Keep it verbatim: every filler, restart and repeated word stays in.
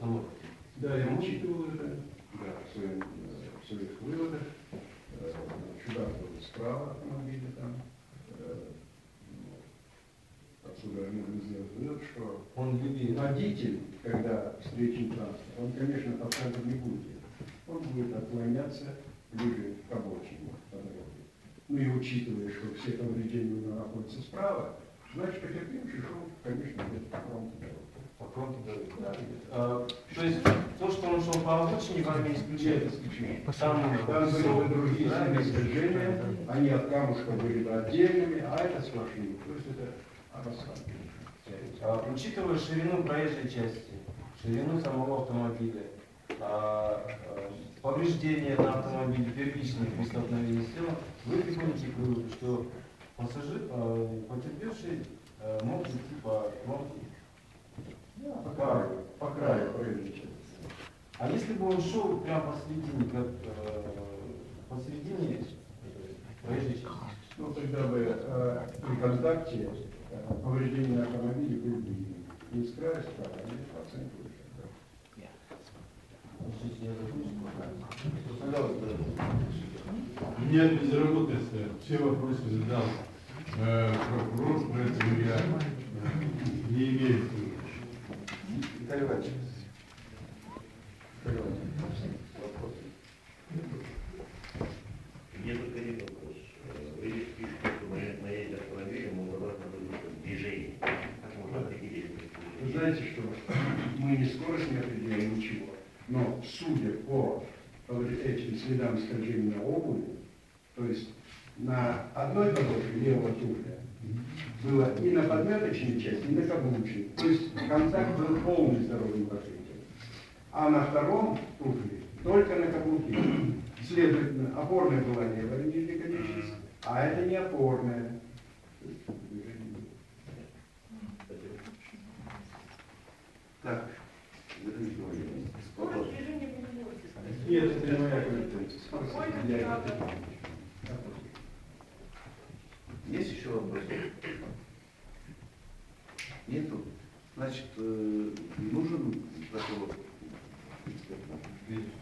установки. Да, я учитывал это, да, в, своем, в своих выводах. Чудак был справа автомобиля там. Отсюда можно сделать вывод, что Он любит. водитель, когда встречен транспорт, он, конечно, по центру не будет. Он будет отклоняться ближе к обочине по дороге. Ну и учитывая, что все повреждения у него находятся справа, значит, потерпевший шел, конечно, где-то по фронту дороги. По фронту дороги. Да. А, то есть то, что он шел по обочине, вами не исключает исключение. Там, Там были бы другие сильные скольжения, они от камушка были бы отдельными, а это сплошные. То есть это обоснование. А, учитывая ширину проезжей части, ширину самого автомобиля, а, а, повреждения на автомобиле, первичные при столкновении с телом, вы приходите к выводу, что пассажир, а, потерпевший, а, мог идти по фронту. Да, по краю, по краю проезжей части. А если бы он шел прямо посередине, как э, посередине проезжей части? Ну, тогда бы э, при контакте э, повреждения на автомобиле были бы не с края справа, а не по центру. У меня безработность, все вопросы задал э, прокурор, поэтому я э, не имею. Виталий Иванович. Виталий Иванович. Вопрос. Мне только один вопрос. Вы пишете, что моей автомобилем обратно движение. Как можно определить? Вы знаете, что мы не скорость не определяем ничего, но судя по этим следам скольжения на обуви, то есть на одной подошве левого туфля было и на подметочной части, и на каблучной. То есть контакт был полный с дорожным покрытием. А на втором туфле только на каблуке. Следовательно, опорная была левая нижняя конечность, а это не опорная. Так. Скорость движения не будет. Нет, это не моя компетенция. Есть еще вопрос? Нету? Значит, нужен прокурор.